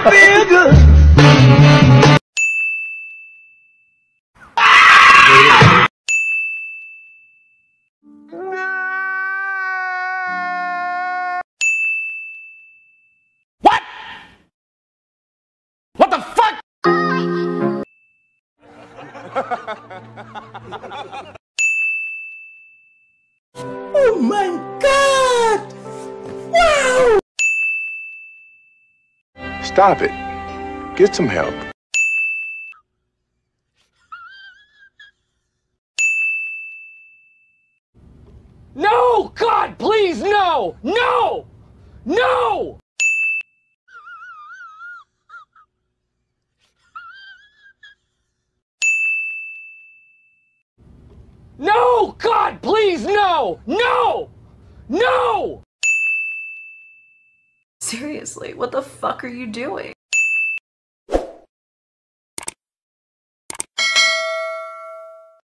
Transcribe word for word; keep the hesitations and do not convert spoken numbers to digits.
feel good. What? What the fuck? Oh my God! Wow! Stop it. Get some help. No! God, please, no! No! No! No! God, please, no! No! No! Seriously, what the fuck are you doing?